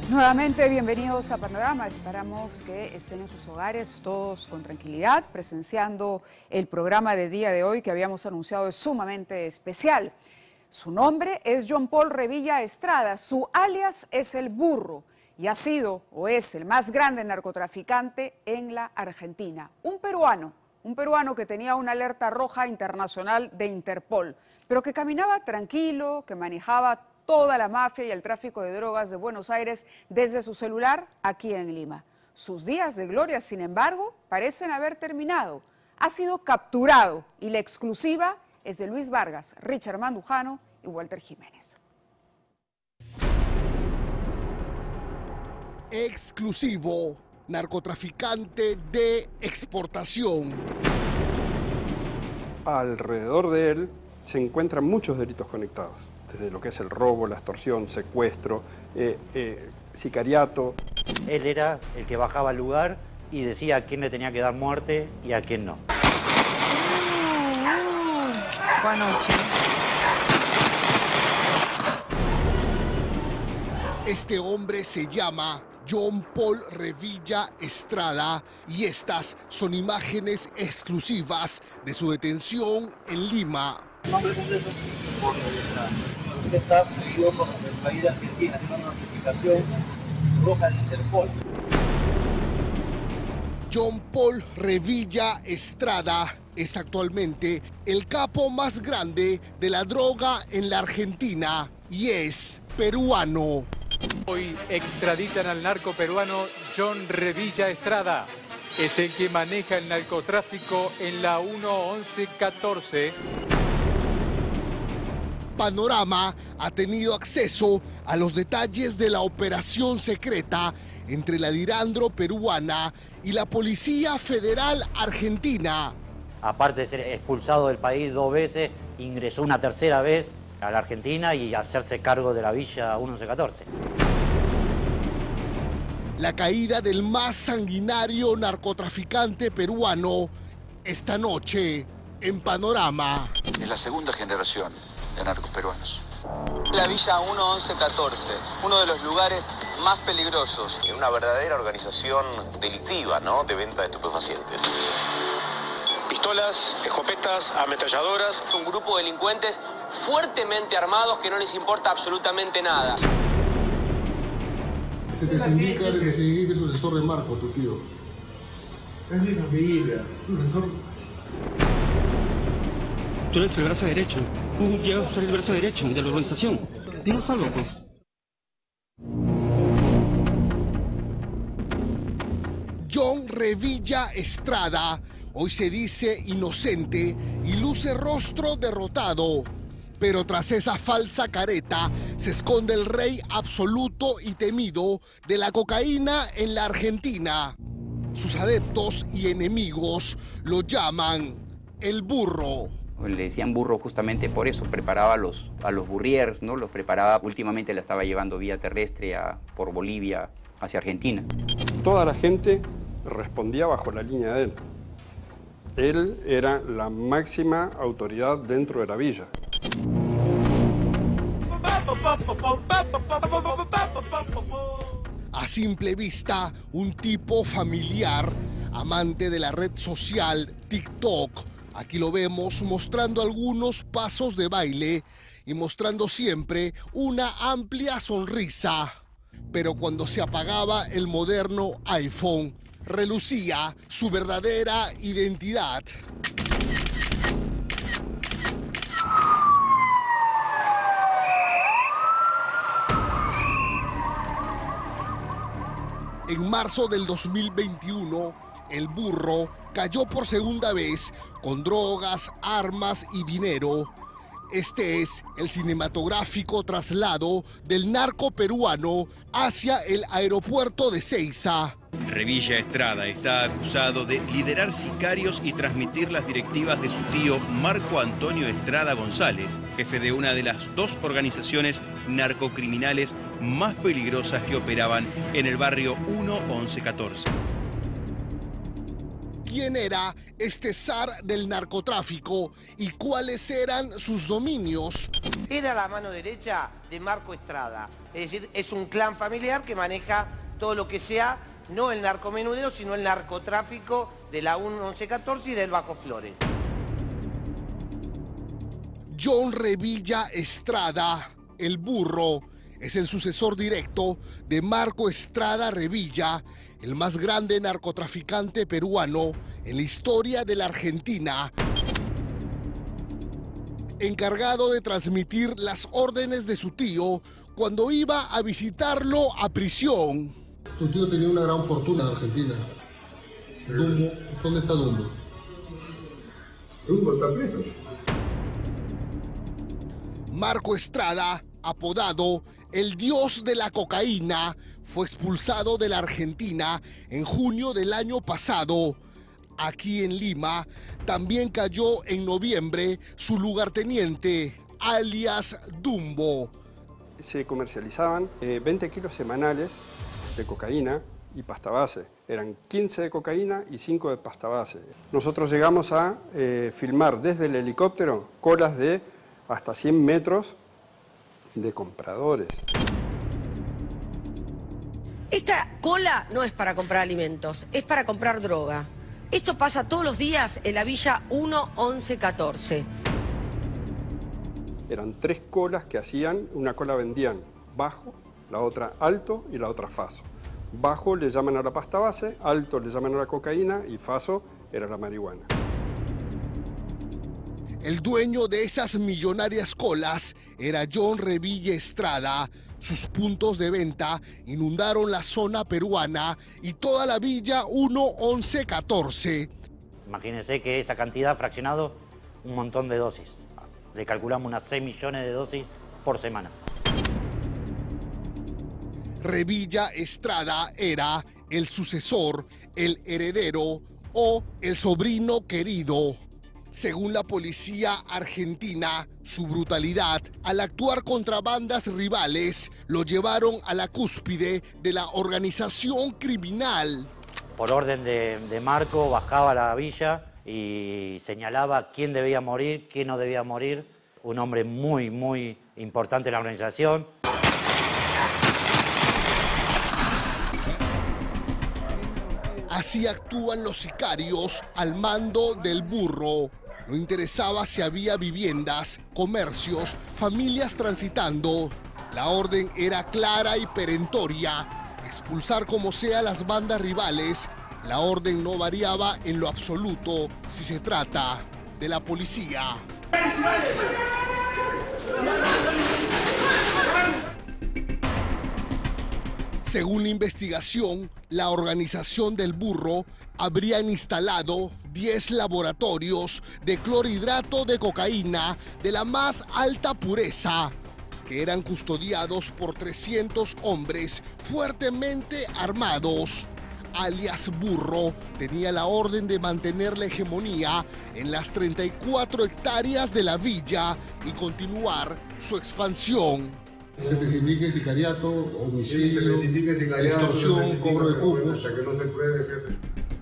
Nuevamente, bienvenidos a Panorama. Esperamos que estén en sus hogares todos con tranquilidad, presenciando el programa de día de hoy que habíamos anunciado es sumamente especial. Su nombre es John Paul Revilla Estrada, su alias es El Burro y ha sido o es el más grande narcotraficante en la Argentina. Un peruano que tenía una alerta roja internacional de Interpol, pero que caminaba tranquilo, que manejaba toda la mafia y el tráfico de drogas de Buenos Aires desde su celular aquí en Lima. Sus días de gloria, sin embargo, parecen haber terminado. Ha sido capturado y la exclusiva es de Luis Vargas, Richard Mandujano y Walter Jiménez. Exclusivo, narcotraficante de exportación. Alrededor de él se encuentran muchos delitos conectados, desde lo que es el robo, la extorsión, secuestro, sicariato. Él era el que bajaba al lugar y decía a quién le tenía que dar muerte y a quién no. Fue anoche. Este hombre se llama John Paul Revilla Estrada y estas son imágenes exclusivas de su detención en Lima. Nombre completo, usted está pedido por el país de Argentina, tiene una notificación roja de Interpol. John Paul Revilla Estrada es actualmente el capo más grande de la droga en la Argentina y es peruano. Hoy extraditan al narco peruano John Revilla Estrada. Es el que maneja el narcotráfico en la 1114. Panorama ha tenido acceso a los detalles de la operación secreta entre la Dirandro peruana y la Policía Federal Argentina. Aparte de ser expulsado del país 2 veces, ingresó una tercera vez a la Argentina y hacerse cargo de la Villa 1114. La caída del más sanguinario narcotraficante peruano esta noche en Panorama. Es la segunda generación de narcos peruanos. La Villa 1114, uno de los lugares más peligrosos. Una verdadera organización delictiva, ¿no?, de venta de estupefacientes. Pistolas, escopetas, ametralladoras. Un grupo de delincuentes fuertemente armados que no les importa absolutamente nada. Se te indica de que seguir sucesor de Marco, tu tío. Es increíble, sucesor. Tú eres el brazo derecho. Tú llegas a ser el brazo derecho de la organización. Dinos algo, pues. John Revilla Estrada hoy se dice inocente y luce rostro derrotado. Pero tras esa falsa careta se esconde el rey absoluto y temido de la cocaína en la Argentina. Sus adeptos y enemigos lo llaman El Burro. Le decían burro justamente por eso, preparaba a los burriers, ¿no? Los preparaba, últimamente la estaba llevando vía terrestre por Bolivia hacia Argentina. Toda la gente respondía bajo la línea de él. Él era la máxima autoridad dentro de la villa. A simple vista, un tipo familiar, amante de la red social TikTok. Aquí lo vemos mostrando algunos pasos de baile y mostrando siempre una amplia sonrisa. Pero cuando se apagaba el moderno iPhone, relucía su verdadera identidad. En marzo del 2021, El Burro cayó por segunda vez con drogas, armas y dinero. Este es el cinematográfico traslado del narco peruano hacia el aeropuerto de Seiza. Revilla Estrada está acusado de liderar sicarios y transmitir las directivas de su tío Marco Antonio Estrada González, jefe de una de las 2 organizaciones narcocriminales más peligrosas que operaban en el barrio 1114. ¿Quién era este zar del narcotráfico y cuáles eran sus dominios? Era la mano derecha de Marco Estrada, es decir, es un clan familiar que maneja todo lo que sea, no el narcomenudeo, sino el narcotráfico de la 1114 y del Bajo Flores. John Revilla Estrada, el burro, es el sucesor directo de Marco Estrada Revilla, el más grande narcotraficante peruano en la historia de la Argentina, encargado de transmitir las órdenes de su tío cuando iba a visitarlo a prisión. Tu tío tenía una gran fortuna en Argentina. Dumbo, ¿dónde está Dumbo? Dumbo está preso. Marco Estrada, apodado el dios de la cocaína, fue expulsado de la Argentina en junio del año pasado. Aquí en Lima también cayó en noviembre su lugarteniente, alias Dumbo. Se comercializaban 20 kilos semanales de cocaína y pasta base. Eran 15 de cocaína y 5 de pasta base. Nosotros llegamos a filmar desde el helicóptero colas de hasta 100 metros de compradores. Esta cola no es para comprar alimentos, es para comprar droga. Esto pasa todos los días en la villa 1-11-14. Eran 3 colas que hacían, una cola vendían bajo, la otra alto y la otra faso. Bajo le llaman a la pasta base, alto le llaman a la cocaína y faso era la marihuana. El dueño de esas millonarias colas era John Revilla Estrada. Sus puntos de venta inundaron la zona peruana y toda la villa 1-11-14. Imagínense que esa cantidad fraccionado un montón de dosis. Le calculamos unas 6 millones de dosis por semana. Revilla Estrada era el sucesor, el heredero o el sobrino querido. Según la policía argentina, su brutalidad al actuar contra bandas rivales lo llevaron a la cúspide de la organización criminal. Por orden de Marco, bajaba a la villa y señalaba quién debía morir, quién no debía morir. Un hombre muy, muy importante en la organización. Así actúan los sicarios al mando del burro. No interesaba si había viviendas, comercios, familias transitando. La orden era clara y perentoria. Expulsar como sea las bandas rivales. La orden no variaba en lo absoluto si se trata de la policía. Según la investigación, la organización del burro habrían instalado 10 laboratorios de clorhidrato de cocaína de la más alta pureza, que eran custodiados por 300 hombres fuertemente armados. Alias Burro tenía la orden de mantener la hegemonía en las 34 hectáreas de la villa y continuar su expansión. Se te indica sicariato, homicidio, extorsión, cobro de cupos. Hasta que no se pruebe, jefe.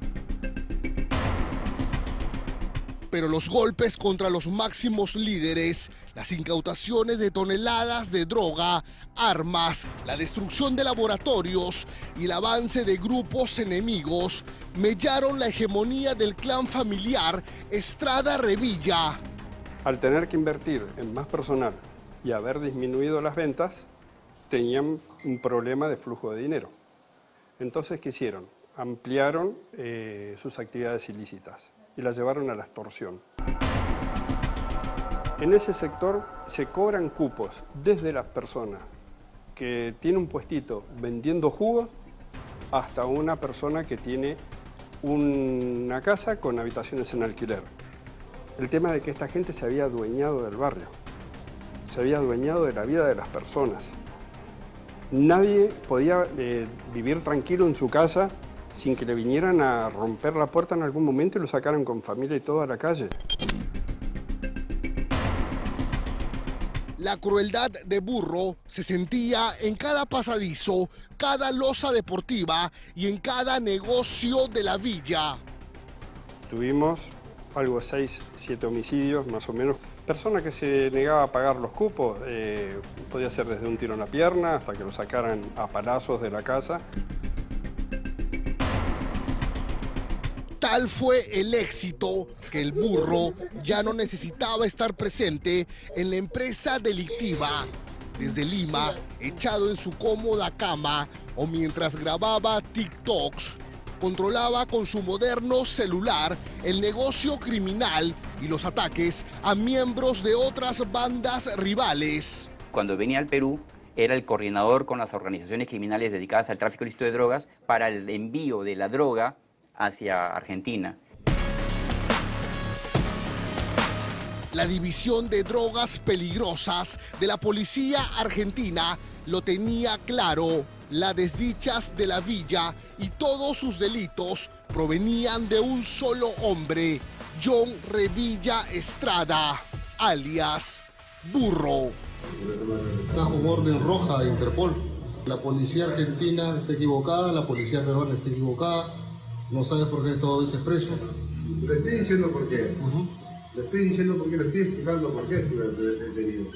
Pero los golpes contra los máximos líderes, las incautaciones de toneladas de droga, armas, la destrucción de laboratorios y el avance de grupos enemigos mellaron la hegemonía del clan familiar Estrada Revilla. Al tener que invertir en más personal y haber disminuido las ventas, tenían un problema de flujo de dinero. Entonces, ¿qué hicieron? Ampliaron sus actividades ilícitas y las llevaron a la extorsión. En ese sector se cobran cupos desde las personas que tiene un puestito vendiendo jugos hasta una persona que tiene una casa con habitaciones en alquiler. El tema de que esta gente se había adueñado del barrio, se había adueñado de la vida de las personas. Nadie podía vivir tranquilo en su casa sin que le vinieran a romper la puerta en algún momento y lo sacaran con familia y todo a la calle. La crueldad de Burro se sentía en cada pasadizo, cada losa deportiva y en cada negocio de la villa. Tuvimos algo 6, 7 homicidios más o menos. Persona que se negaba a pagar los cupos, podía ser desde un tiro en la pierna hasta que lo sacaran a palazos de la casa. Tal fue el éxito que el burro ya no necesitaba estar presente en la empresa delictiva. Desde Lima, echado en su cómoda cama o mientras grababa TikToks, controlaba con su moderno celular el negocio criminal y los ataques a miembros de otras bandas rivales. Cuando venía al Perú, era el coordinador con las organizaciones criminales dedicadas al tráfico ilícito de drogas para el envío de la droga hacia Argentina. La división de drogas peligrosas de la policía argentina lo tenía claro. Las desdichas de la villa y todos sus delitos provenían de un solo hombre, John Revilla Estrada, alias Burro. Está con orden roja de Interpol. La policía argentina está equivocada, la policía peruana está equivocada. No sabe por qué ha estado veces preso. Le estoy diciendo por qué. Le estoy diciendo por qué, le estoy explicando por qué estuve detenido.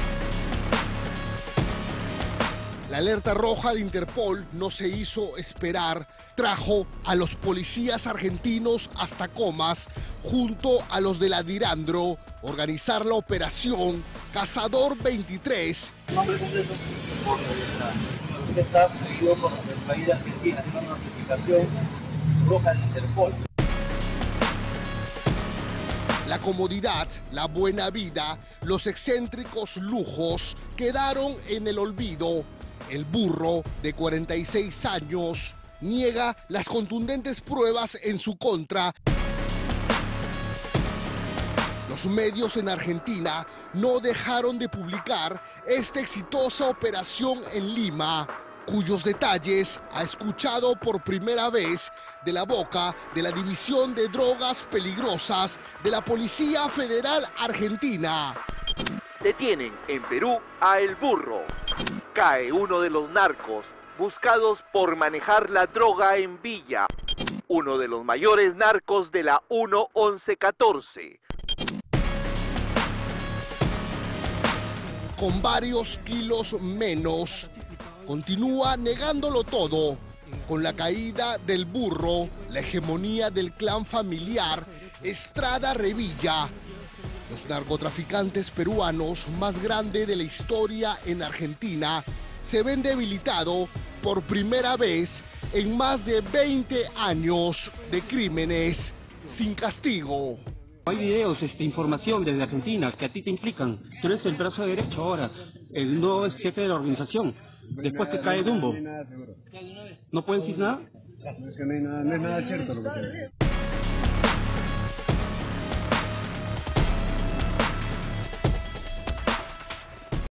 La alerta roja de Interpol no se hizo esperar. Trajo a los policías argentinos hasta Comas, junto a los de la Dirandro, organizar la operación Cazador 23. Nombre completo. Usted está pedido por el país de Argentina, tiene una notificación roja de Interpol. La comodidad, la buena vida, los excéntricos lujos quedaron en el olvido. El burro, de 46 años, niega las contundentes pruebas en su contra. Los medios en Argentina no dejaron de publicar esta exitosa operación en Lima, cuyos detalles ha escuchado por primera vez de la boca de la División de Drogas Peligrosas de la Policía Federal Argentina. Detienen en Perú a El Burro. Cae uno de los narcos buscados por manejar la droga en Villa. Uno de los mayores narcos de la 1-11-14. Con varios kilos menos, continúa negándolo todo. Con la caída del burro, la hegemonía del clan familiar Estrada Revilla, los narcotraficantes peruanos más grandes de la historia en Argentina, se ven debilitados por primera vez en más de 20 años de crímenes sin castigo. Hay videos, información desde Argentina que a ti te implican. Tú eres el brazo derecho ahora, el nuevo jefe de la organización. Después que cae Dumbo. ¿No puedes decir nada? No es nada cierto lo que te digo.